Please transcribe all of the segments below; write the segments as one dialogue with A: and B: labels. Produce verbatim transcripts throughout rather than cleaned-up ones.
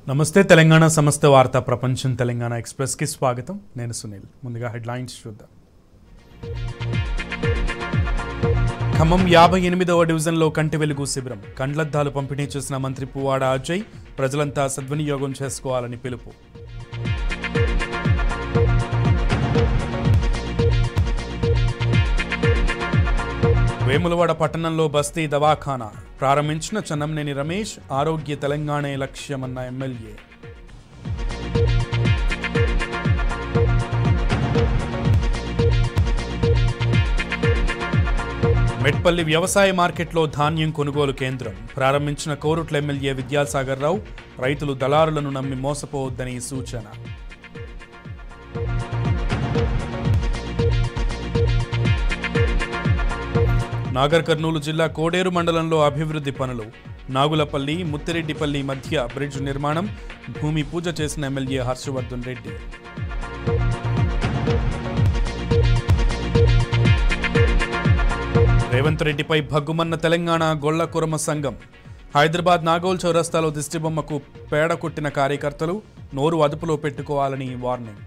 A: నమస్తే తెలంగాణ సమస్త వార్తా ప్రపంచం తెలంగాణ ఎక్స్‌ప్రెస్ కి స్వాగతం. నేను సునీల్. ముందుగా హెడ్లైన్స్ చూద్దాం. ఖమ్మం యాభై ఎనిమిదవ డివిజన్లో కంటి వెలుగు శిబిరం. కండ్లద్దాలు పంపిణీ చేసిన మంత్రి పువ్వాడ అజయ్ ప్రజలంతా సద్వినియోగం చేసుకోవాలని పిలుపు. వేములవాడ పట్టణంలో బస్తీ దవాఖానా ప్రారంభించిన చెన్నంనేని రమేష్. ఆరోగ్య తెలంగాణే లక్ష్యమన్న ఎమ్మెల్యే. మెట్పల్లి వ్యవసాయ మార్కెట్లో ధాన్యం కొనుగోలు కేంద్రం ప్రారంభించిన కోరుట్ల ఎమ్మెల్యే విద్యాసాగర్ రావు. రైతులు దళారులను నమ్మి మోసపోవద్దని సూచన. నాగర్ కర్నూలు జిల్లా కోడేరు మండలంలో అభివృద్ధి పనులు. నాగులపల్లి ముత్తిరెడ్డిపల్లి మధ్య బ్రిడ్జ్ నిర్మాణం. భూమి పూజ చేసిన ఎమ్మెల్యే హర్షవర్ధన్ రెడ్డి. రేవంత్ రెడ్డిపై భగ్గుమన్న తెలంగాణ గొల్ల కురమ సంఘం. హైదరాబాద్ నాగోల్ చౌరస్తాలో దిష్టిబొమ్మకు పేడ కొట్టిన కార్యకర్తలు. నోరు అదుపులో పెట్టుకోవాలని వార్నింగ్.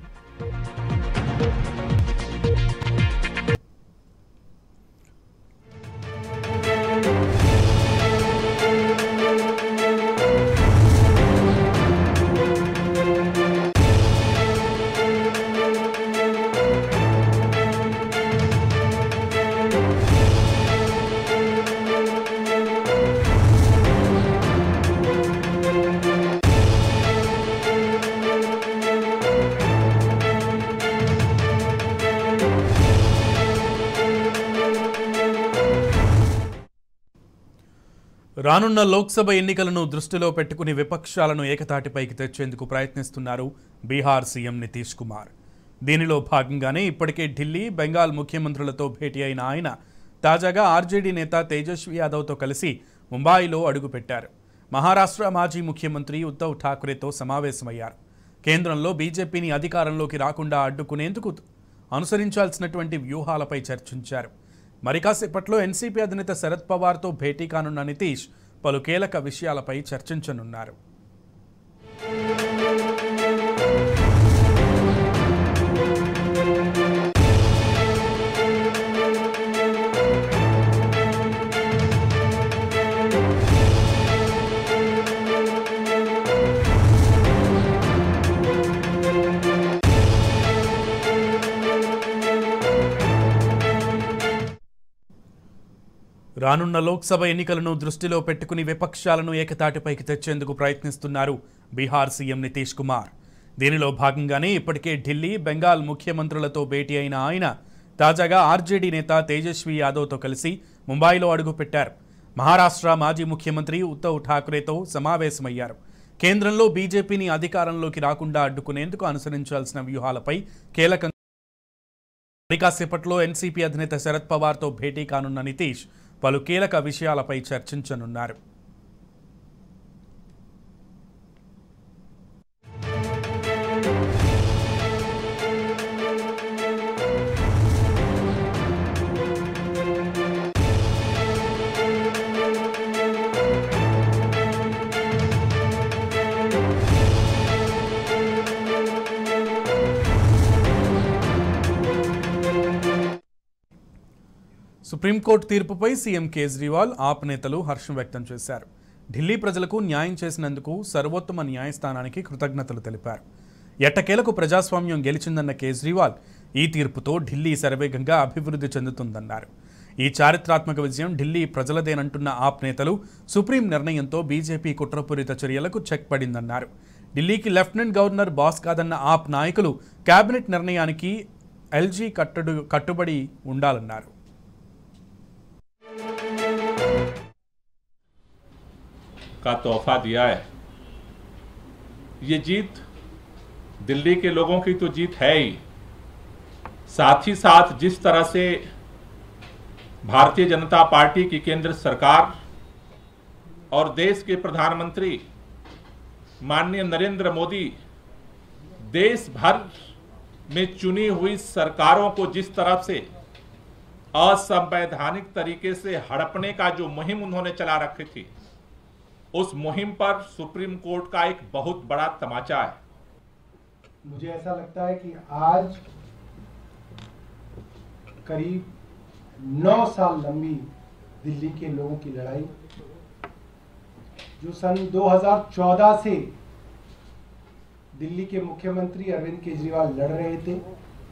A: రానున్న లోక్సభ ఎన్నికలను దృష్టిలో పెట్టుకుని విపక్షాలను ఏకతాటిపైకి తెచ్చేందుకు ప్రయత్నిస్తున్నారు బీహార్ సీఎం నితీష్ కుమార్. దీనిలో భాగంగానే ఇప్పటికే ఢిల్లీ, బెంగాల్ ముఖ్యమంత్రులతో భేటీ అయిన ఆయన తాజాగా ఆర్జేడీ నేత తేజస్వి యాదవ్తో కలిసి ముంబాయిలో అడుగుపెట్టారు. మహారాష్ట్ర మాజీ ముఖ్యమంత్రి ఉద్ధవ్ ఠాక్రేతో సమావేశమయ్యారు. కేంద్రంలో బీజేపీని అధికారంలోకి రాకుండా అడ్డుకునేందుకు అనుసరించాల్సినటువంటి వ్యూహాలపై చర్చించారు. మరి కాసేపట్లో ఎన్సీపీ అధినేత శరద్ పవార్తో భేటీ కానున్న నితీష్ పలు కీలక విషయాలపై చర్చించనున్నారు. రానున్న లోక్సభ ఎన్నికలను దృష్టిలో పెట్టుకుని విపక్షాలను ఏకతాటిపైకి తెచ్చేందుకు ప్రయత్నిస్తున్నారు బీహార్ సీఎం నితీష్ కుమార్. దీనిలో భాగంగానే ఇప్పటికే ఢిల్లీ, బెంగాల్ ముఖ్యమంత్రులతో భేటీ అయిన ఆయన తాజాగా ఆర్జేడీ నేత తేజస్వి యాదవ్తో కలిసి ముంబాయిలో అడుగుపెట్టారు. మహారాష్ట్ర మాజీ ముఖ్యమంత్రి ఉద్ధవ్ ఠాక్రేతో సమావేశమయ్యారు. కేంద్రంలో బీజేపీని అధికారంలోకి రాకుండా అడ్డుకునేందుకు అనుసరించాల్సిన వ్యూహాలపై కీలకంగా మరి కాసేపట్లో ఎన్సీపీ అధినేత శరద్ పవార్తో భేటీ కానున్న నితీష్ పలు కీలక విషయాలపై చర్చించనున్నారు. సుప్రీంకోర్టు తీర్పుపై సీఎం కేజ్రీవాల్, ఆప్ నేతలు హర్షం వ్యక్తం చేశారు. ఢిల్లీ ప్రజలకు న్యాయం చేసినందుకు సర్వోత్తమ న్యాయస్థానానికి కృతజ్ఞతలు తెలిపారు. ఎట్టకేలకు ప్రజాస్వామ్యం గెలిచిందన్న కేజ్రీవాల్ ఈ తీర్పుతో ఢిల్లీ శరవేగంగా అభివృద్ధి చెందుతుందన్నారు. ఈ చారిత్రాత్మక విజయం ఢిల్లీ ప్రజలదేనంటున్న ఆప్ నేతలు సుప్రీం నిర్ణయంతో బీజేపీ కుట్రపూరిత చర్యలకు చెక్ పడిందన్నారు. ఢిల్లీకి లెఫ్టినెంట్ గవర్నర్ బాస్ కాదన్న ఆప్ నాయకులు కేబినెట్ నిర్ణయానికి ఎల్జీ కట్టుడు కట్టుబడి ఉండాలన్నారు.
B: का तोहफा दिया है। ये जीत दिल्ली के लोगों की तो जीत है ही, साथ ही साथ जिस तरह से भारतीय जनता पार्टी की केंद्र सरकार और देश के प्रधानमंत्री माननीय नरेंद्र मोदी देश भर में चुनी हुई सरकारों को जिस तरह से असंवैधानिक तरीके से हड़पने का जो मुहिम उन्होंने चला रखी थी, उस मुहिम पर सुप्रीम कोर्ट का एक बहुत बड़ा तमाचा है।
C: मुझे ऐसा लगता है कि आज करीब नौ साल लंबी दिल्ली के लोगों की लड़ाई, जो सन दो हज़ार चौदह से दिल्ली के मुख्यमंत्री अरविंद केजरीवाल लड़ रहे थे,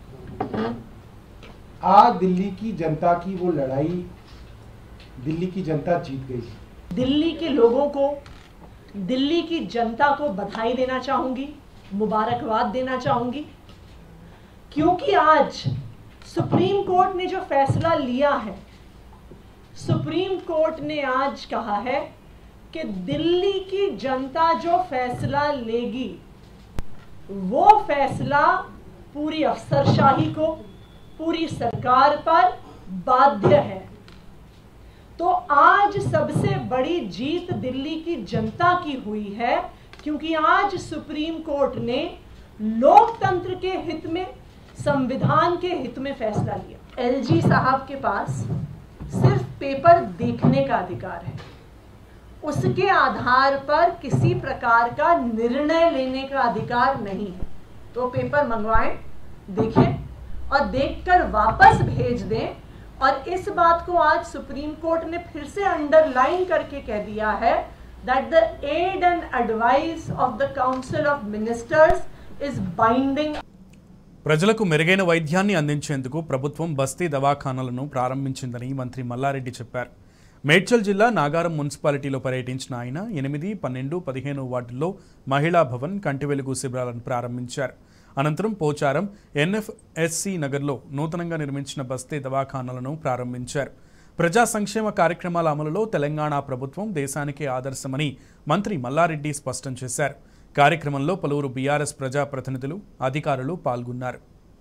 C: आज दिल्ली की जनता की वो लड़ाई दिल्ली की जनता जीत गई।
D: दिल्ली के लोगों को, दिल्ली की जनता को बधाई देना चाहूंगी, मुबारकबाद देना चाहूंगी, क्योंकि आज सुप्रीम कोर्ट ने जो फैसला लिया है, सुप्रीम कोर्ट ने आज कहा है कि दिल्ली की जनता जो फैसला लेगी वो फैसला पूरी अफसरशाही को, पूरी सरकार पर बाध्य है। तो आज सबसे बड़ी जीत दिल्ली की जनता की हुई है, क्योंकि आज सुप्रीम कोर्ट ने लोकतंत्र के हित में, संविधान के हित में फैसला लिया। एलजी साहब के पास सिर्फ पेपर देखने का अधिकार है, उसके आधार पर किसी प्रकार का निर्णय लेने का अधिकार नहीं है। तो पेपर मंगवाएं, देखें और देखकर वापस भेज दें। और इस बात को आज सुप्रीम कोर्ट ने फिर से अंडरलाइन करके कह दिया है that the aid and advice of the Council of Ministers is binding.
A: ప్రజలకు మెరుగైన వైద్యాన్ని అందించేందుకు ప్రభుత్వం బస్తీ దవాఖానాలను ప్రారంభించిందని మంత్రి మల్లారెడ్డి చెప్పారు. మేడ్చల్ జిల్లా నాగారం మున్సిపాలిటీలో పర్యటించిన ఆయన ఎనిమిది పన్నెండు పదిహేను వార్డుల్లో మహిళా భవన్, కంటి వెలుగు శిబిరాలను ప్రారంభించారు. అనంతరం పోచారం ఎన్ఎఫ్ఎస్సి నగర్లో నూతనంగా నిర్మించిన బస్తీ దవాఖానాలను ప్రారంభించారు. ప్రజా సంక్షేమ కార్యక్రమాల అమలులో తెలంగాణ ప్రభుత్వం దేశానికే ఆదర్శమని మంత్రి మల్లారెడ్డి స్పష్టం చేశారు. కార్యక్రమంలో పలువురు బీఆర్ఎస్ ప్రజాప్రతినిధులు, అధికారులు పాల్గొన్నారు.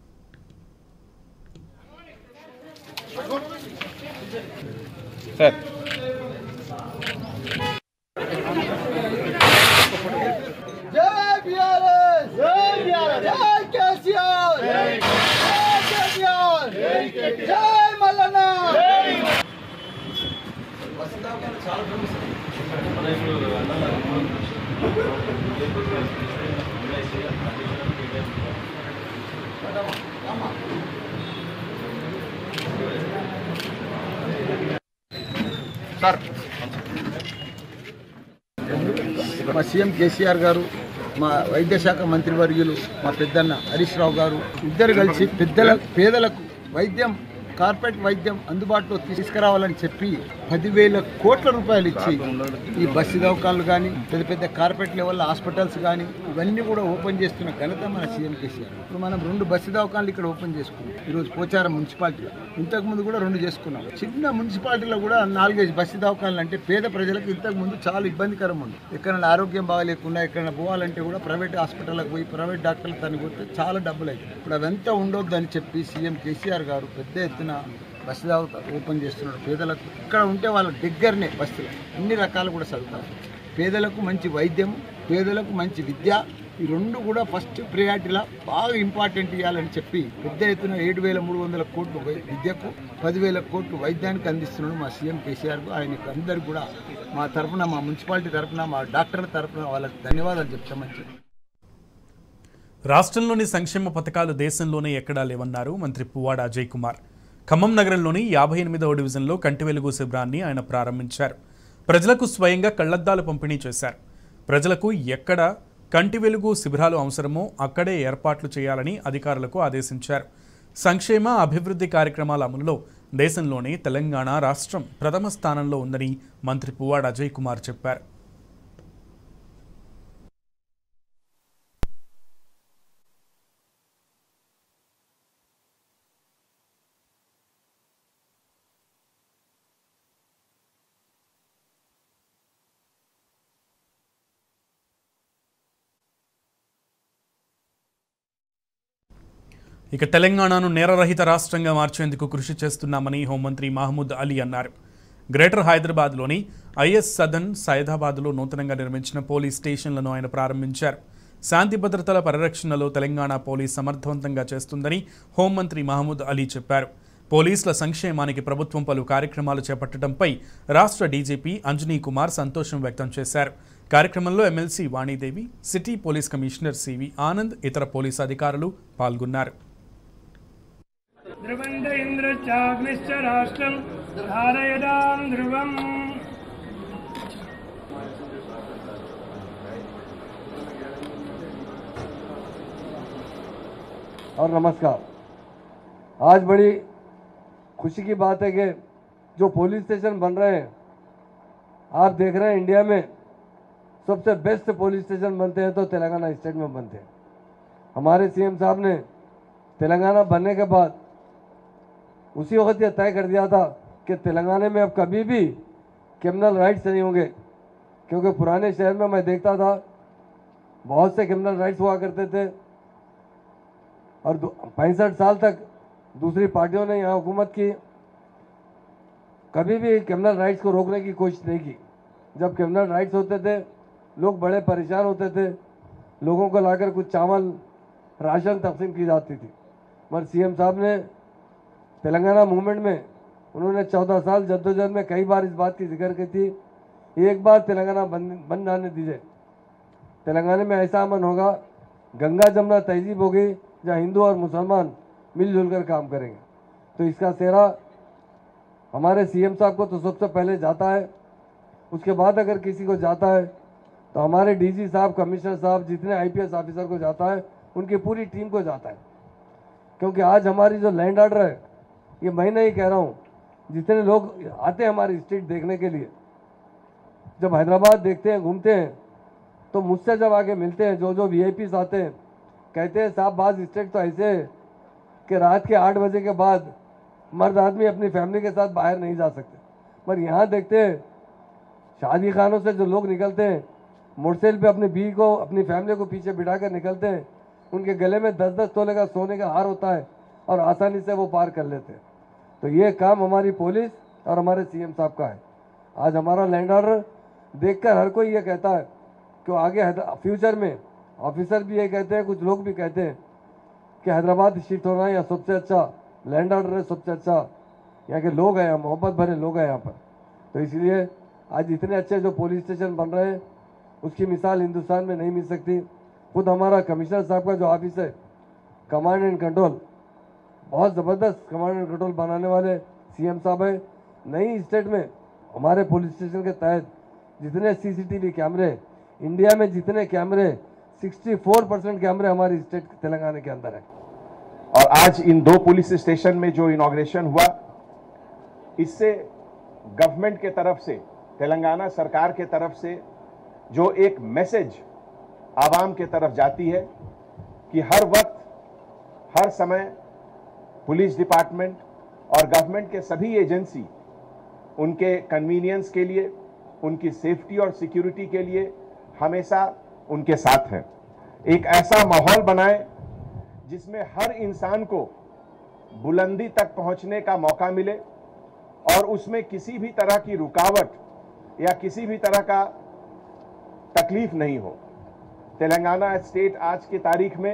E: మా సీఎం కేసీఆర్ గారు, మా వైద్య శాఖ మంత్రివర్యులు మా పెద్దన్న హరీష్ రావు గారు ఇద్దరు కలిసి పెద్దల పేదలకు వైద్యం, కార్పొరేట్ వైద్యం అందుబాటులో తీసుకురావాలని చెప్పి పదివేల కోట్ల రూపాయలు ఇచ్చి ఈ బస్సు దవాఖానాలు కానీ, పెద్ద పెద్ద కార్పొరేట్ లెవెల్ హాస్పిటల్స్ కానీ ఇవన్నీ కూడా ఓపెన్ చేస్తున్న ఘనత మన సీఎం కేసీఆర్. ఇప్పుడు మనం రెండు బస్సు దవాఖానాలు ఇక్కడ ఓపెన్ చేసుకున్నాం ఈరోజు పోచారం మున్సిపాలిటీలో. ఇంతకుముందు కూడా రెండు చేసుకున్నాం. చిన్న మున్సిపాలిటీలో కూడా నాలుగైదు బస్సు దవాఖానాలు అంటే పేద ప్రజలకు ఇంతకుముందు చాలా ఇబ్బందికరం ఉంది. ఎక్కడైనా ఆరోగ్యం బాగాలేకుండా ఎక్కడైనా పోవాలంటే కూడా ప్రైవేట్ హాస్పిటల్కి పోయి ప్రైవేట్ డాక్టర్లు తనకి పోతే చాలా డబ్బులు అవుతాయి. ఇప్పుడు అవంతా ఉండొద్దని చెప్పి సీఎం కేసీఆర్ గారు పెద్ద ఎత్తున బస్సు దవాఖానా ఓపెన్ చేస్తున్నాడు. పేదలకు ఇక్కడ ఉంటే వాళ్ళ దగ్గరనే బస్సులు అన్ని రకాలు కూడా చదువుతారు. పేదలకు మంచి వైద్యం, పేదలకు మంచి విద్య, ఈ రెండు కూడా ఫస్ట్ ప్రియారిటీలా బాగా ఇంపార్టెంట్ ఇవ్వాలని చెప్పి పెద్ద ఎత్తున ఏడు వేల మూడు వందల కోట్లు విద్యకు, పదివేల కోట్లు వైద్యానికి అందిస్తున్నాడు మా సీఎం కేసీఆర్. ఆయనకు అందరు కూడా మా తరఫున, మా మున్సిపాలిటీ తరఫున, మా డాక్టర్ల తరఫున వాళ్ళకి ధన్యవాదాలు చెప్తామని చెప్పి.
A: రాష్ట్రంలోని సంక్షేమ పథకాలు దేశంలోనే ఎక్కడా లేవన్నారు మంత్రి పువ్వాడ అజయ్ కుమార్. ఖమ్మం నగరంలోని యాభై ఎనిమిదవ డివిజన్లో కంటి వెలుగు శిబిరాన్ని ఆయన ప్రారంభించారు. ప్రజలకు స్వయంగా కళ్లద్దాలు పంపిణీ చేశారు. ప్రజలకు ఎక్కడ కంటి వెలుగు శిబిరాలు అవసరమో అక్కడే ఏర్పాట్లు చేయాలని అధికారులకు ఆదేశించారు. సంక్షేమ అభివృద్ధి కార్యక్రమాల అమలులో దేశంలోనే తెలంగాణ రాష్ట్రం ప్రథమ స్థానంలో ఉందని మంత్రి పువ్వాడ అజయ్ కుమార్ చెప్పారు. ఇక తెలంగాణను నేరరహిత రాష్ట్రంగా మార్చేందుకు కృషి చేస్తున్నామని హోంమంత్రి మహమూద్ అలీ అన్నారు. గ్రేటర్ హైదరాబాద్లోని ఐఎస్ సదన్ సైదాబాద్లో నూతనంగా నిర్మించిన పోలీస్ స్టేషన్లను ఆయన ప్రారంభించారు. శాంతి భద్రతల పరిరక్షణలో తెలంగాణ పోలీస్ సమర్థవంతంగా చేస్తుందని హోంమంత్రి మహమూద్ అలీ చెప్పారు. పోలీసుల సంక్షేమానికి ప్రభుత్వం పలు కార్యక్రమాలు చేపట్టడంపై రాష్ట్ర డీజీపీ అంజనీ కుమార్ సంతోషం వ్యక్తం చేశారు. కార్యక్రమంలో MLC Vanidevi, city police commissioner CV Anand, ఇతర పోలీసు అధికారులు పాల్గొన్నారు.
F: और नमस्कार। आज बड़ी खुशी की बात है कि जो पुलिस स्टेशन बन रहे हैं, आप देख रहे हैं इंडिया में सबसे बेस्ट पुलिस स्टेशन बनते हैं तो तेलंगाना स्टेट में बनते हैं। हमारे सीएम साहब ने तेलंगाना बनने के बाद उसी वक्त ये तय कर दिया था कि तेलंगाना में अब कभी भी क्रिमिनल राइट्स नहीं होंगे, क्योंकि पुराने शहर में मैं देखता था बहुत से क्रिमिनल राइट्स हुआ करते थे और पैंसठ साल तक दूसरी पार्टियों ने यहाँ हुकूमत की, कभी भी क्रिमिनल राइट्स को रोकने की कोशिश नहीं की। जब क्रिमिनल राइट्स होते थे लोग बड़े परेशान होते थे, लोगों को लाकर कुछ चावल राशन तकसीम की जाती थी। मगर सीएम साहब ने तेलंगाना मूवमेंट में उन्होंने चौदह साल जद्दोजहद में कई बार इस बात की जिक्र की थी, एक बार तेलंगाना बन बन जाने दीजिए, तेलंगाना में ऐसा अमन होगा, गंगा जमुना तहजीब होगी जहाँ हिंदू और मुसलमान मिलजुल कर काम करेंगे। तो इसका सेहरा हमारे सीएम साहब को तो सबसे पहले जाता है, उसके बाद अगर किसी को जाता है तो हमारे डीजी साहब, कमिश्नर साहब, जितने आईपीएस ऑफिसर को जाता है उनकी पूरी टीम को जाता है। क्योंकि आज हमारी जो लैंड ऑर्डर है, ये मैं नहीं कह रहा हूँ, जितने लोग आते हैं हमारी स्टेट देखने के लिए, जब हैदराबाद देखते हैं, घूमते हैं, तो मुझसे जब आके मिलते हैं, जो जो वीआईपीस आते हैं, कहते हैं साहब बाज स्टेट तो ऐसे है कि रात के आठ बजे के बाद मर्द आदमी अपनी फैमिली के साथ बाहर नहीं जा सकते। पर यहाँ देखते हैं शादी खानों से जो लोग निकलते हैं, मोटरसाइकिल पे अपनी बीवी को, अपनी फैमिली को पीछे बिठा कर निकलते हैं, उनके गले में दस दस तोले का सोने का हार होता है और आसानी से वो पार कर लेते हैं। तो ये काम हमारी पुलिस और हमारे सीएम साहब का है। आज हमारा लैंड ऑर्डर देखकर हर कोई ये कहता है कि आगे फ्यूचर में ऑफिसर भी ये कहते हैं, कुछ लोग भी कहते हैं कि हैदराबाद शिफ्ट होना या सबसे अच्छा लैंड ऑर्डर है, सबसे अच्छा यहाँ के लोग हैं, मोहब्बत भरे लोग हैं यहाँ पर। तो इसलिए आज इतने अच्छे जो पुलिस स्टेशन बन रहे हैं उसकी मिसाल हिंदुस्तान में नहीं मिल सकती। खुद हमारा कमिश्नर साहब का जो ऑफिस है, कमांड एंड कंट्रोल, बहुत ज़बरदस्त कमांड एंड कंट्रोल बनाने वाले सीएम साहब है। नई स्टेट में हमारे पुलिस स्टेशन के तहत जितने सीसीटीवी कैमरे, इंडिया में जितने कैमरे, चौंसठ परसेंट कैमरे हमारी स्टेट तेलंगाना के अंदर है।
G: और आज इन दो पुलिस स्टेशन में जो इनॉग्रेशन हुआ, इससे गवर्नमेंट के तरफ से, तेलंगाना सरकार के तरफ से जो एक मैसेज आवाम के तरफ जाती है कि हर वक्त, हर समय पुलिस डिपार्टमेंट और गवर्नमेंट के सभी एजेंसी उनके कन्वीनियंस के लिए, उनकी सेफ्टी और सिक्योरिटी के लिए हमेशा उनके साथ हैं। एक ऐसा माहौल बनाएं जिसमें हर इंसान को बुलंदी तक पहुंचने का मौका मिले और उसमें किसी भी तरह की रुकावट या किसी भी तरह का तकलीफ नहीं हो। तेलंगाना स्टेट आज की तारीख में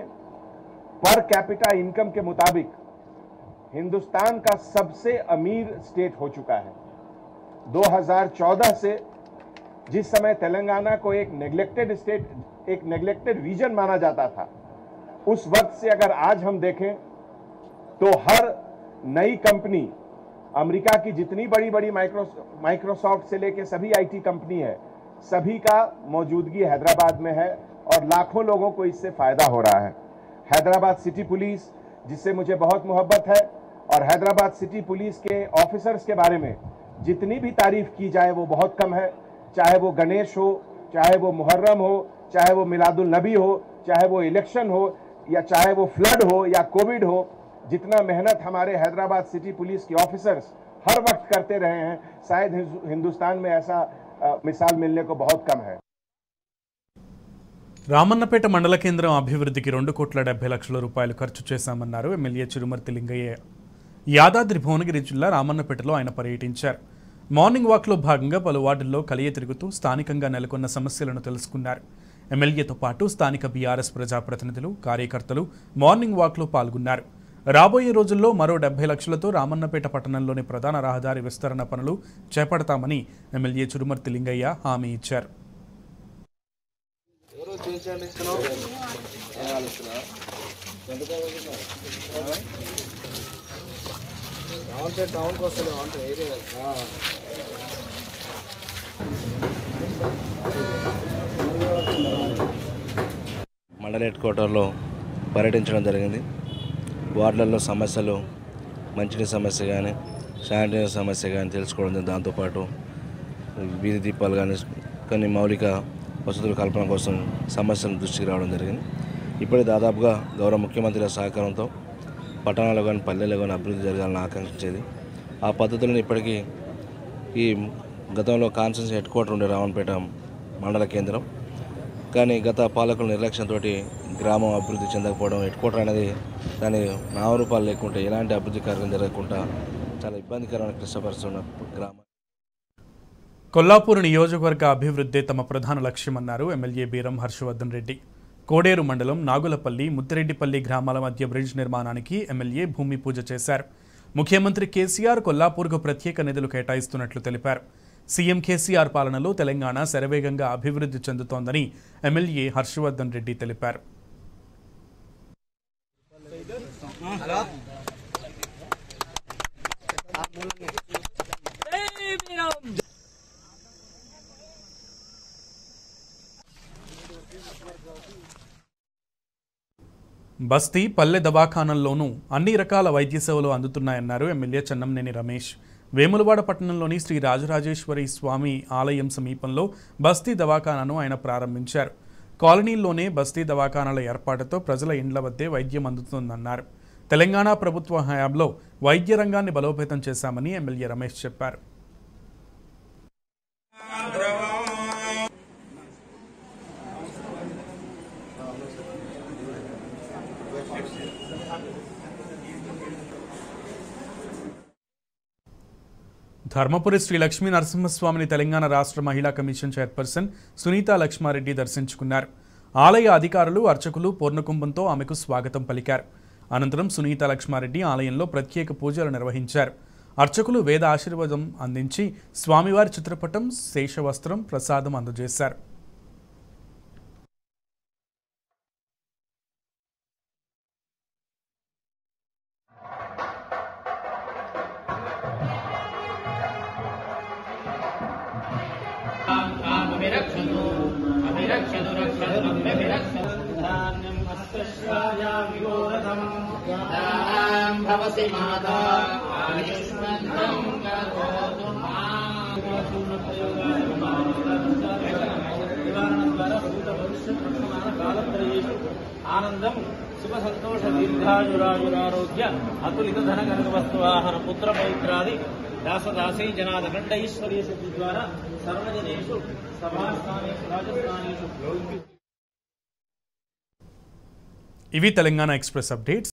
G: पर कैपिटा इनकम के मुताबिक हिंदुस्तान का सबसे अमीर स्टेट हो चुका है। दो हज़ार चौदह से जिस समय तेलंगाना को एक नेग्लेक्टेड स्टेट, एक नेग्लेक्टेड रीजन माना जाता था, उस वक्त से अगर आज हम देखें तो हर नई कंपनी, अमेरिका की जितनी बड़ी बड़ी माइक्रो माइक्रोसॉफ्ट से लेके सभी आईटी कंपनी है, सभी का मौजूदगी हैदराबाद में है और लाखों लोगों को इससे फायदा हो रहा है। हैदराबाद सिटी पुलिस, जिससे मुझे बहुत मोहब्बत है, और हैदराबाद सिटी पुलिस के ऑफिसर्स के बारे में जितनी भी तारीफ की जाए वो बहुत कम है। चाहे वो गणेश हो, चाहे वो मुहर्रम हो, चाहे वो मिलादुल नबी हो, चाहे वो इलेक्शन हो, या चाहे वो फ्लड हो या कोविड हो, जितना मेहनत हमारे हैदराबाद सिटी पुलिस के ऑफिसर्स हर वक्त करते रहे हैं, शायद हिंदुस्तान में ऐसा आ, मिसाल मिलने को बहुत कम है।
A: రామన్నపేట మండల కేంద్రం అభివృద్ధికి రెండు కోట్ల డెబ్బై లక్షల రూపాయలు ఖర్చు చేశామన్నారు ఎమ్మెల్యే చిరుమర్తి లింగయ్య. యాదాద్రి భువనగిరి జిల్లా రామన్నపేటలో ఆయన పర్యటించారు. మార్నింగ్ వాక్లో భాగంగా పలు వార్డుల్లో కలియ తిరుగుతూ స్థానికంగా నెలకొన్న సమస్యలను తెలుసుకున్నారు. ఎమ్మెల్యేతో పాటు స్థానిక బీఆర్ఎస్ ప్రజాప్రతినిధులు, కార్యకర్తలు మార్నింగ్ వాక్లో పాల్గొన్నారు. రాబోయే రోజుల్లో మరో డెబ్బై లక్షలతో రామన్నపేట పట్టణంలోని ప్రధాన రహదారి విస్తరణ పనులు చేపడతామని ఎమ్మెల్యే చురుమర్తి లింగయ్య హామీ ఇచ్చారు.
H: మండల హెడ్ క్వార్టర్లో పర్యటించడం జరిగింది. వార్డులలో సమస్యలు, మంచినీటి సమస్య కానీ, శానిటైజర్ సమస్య కానీ తెలుసుకోవడం, దాంతోపాటు వీధి దీపాలు కానీ కొన్ని మౌలిక వసతుల కల్పన కోసం సమస్యలను దృష్టికి రావడం జరిగింది. ఇప్పుడే దాదాపుగా గౌరవ ముఖ్యమంత్రి సహకారంతో పట్టణాల్లో కానీ పల్లెల్లో కానీ అభివృద్ధి జరగాలని ఆకాంక్షించేది. ఆ పద్ధతులను ఇప్పటికీ ఈ గతంలో కాన్స్టిట్యూన్సీ హెడ్ క్వార్టర్ ఉండే రామన్నపేట మండల కేంద్రం, కానీ గత పాలకుల నిర్లక్ష్యంతో గ్రామం అభివృద్ధి చెందకపోవడం, హెడ్ క్వార్టర్ అనేది దాని నామరూపాలు లేకుంటే ఎలాంటి అభివృద్ధి కార్యక్రమం జరగకుండా చాలా ఇబ్బందికరమైన క్లిష్టపరుస్తున్న గ్రామం.
A: కొల్లాపూర్ నియోజకవర్గ అభివృద్ధి తమ ప్రధాన లక్ష్యమన్నారు ఎమ్మెల్యే బీరం హర్షవర్ధన్ రెడ్డి. కోడేరు మండలం నాగులపల్లి, ముత్తిరెడ్డిపల్లి గ్రామాల మధ్య బ్రిడ్జ్ నిర్మాణానికి ఎమ్మెల్యే భూమి పూజ చేశారు. ముఖ్యమంత్రి కేసీఆర్ కొల్లాపూర్కు ప్రత్యేక నిధులు కేటాయిస్తున్నట్లు తెలిపారు. సీఎం కేసీఆర్ పాలనలో తెలంగాణ శరవేగంగా అభివృద్ధి చెందుతోందని ఎమ్మెల్యే హర్షవర్ధన్ రెడ్డి తెలిపారు. బస్తీ, పల్లె దవాఖానల్లోనూ అన్ని రకాల వైద్య సేవలు అందుతున్నాయన్నారు ఎమ్మెల్యే చెన్నంనేని రమేష్. వేములవాడ పట్టణంలోని శ్రీ రాజరాజేశ్వరి స్వామి ఆలయం సమీపంలో బస్తీ దవాఖానాను ఆయన ప్రారంభించారు. కాలనీల్లోనే బస్తీ దవాఖానాల ఏర్పాటుతో ప్రజల ఇండ్ల వద్దే వైద్యం అందుతుందన్నారు. తెలంగాణ ప్రభుత్వ హయాంలో వైద్య రంగాన్ని బలోపేతం చేశామని ఎమ్మెల్యే రమేష్ చెప్పారు. ధర్మపురి శ్రీ లక్ష్మీ నరసింహస్వామిని తెలంగాణ రాష్ట్ర మహిళా కమిషన్ చైర్పర్సన్ సునీతా లక్ష్మారెడ్డి దర్శించుకున్నారు. ఆలయ అధికారులు, అర్చకులు పూర్ణకుంభంతో ఆమెకు స్వాగతం పలికారు. అనంతరం సునీతా లక్ష్మారెడ్డి ఆలయంలో ప్రత్యేక పూజలు నిర్వహించారు. అర్చకులు వేద ఆశీర్వాదం అందించి స్వామివారి చిత్రపటం, శేషవస్త్రం, ప్రసాదం అందజేశారు.
I: ఆనందం శుభ సంతోష దీర్ఘాయురాయురారోగ్య అతులిత ధన కనక వస్తువాహన పుత్ర పవిత్రాది దాసదాసీ జనాదఖండైశ్వర్య సిద్ధి ద్వారా సర్వజనేషు సభాస్థానేషు రాజస్థానేషు.
A: ఇవి తెలంగాణ ఎక్స్ప్రెస్ అప్డేట్స్.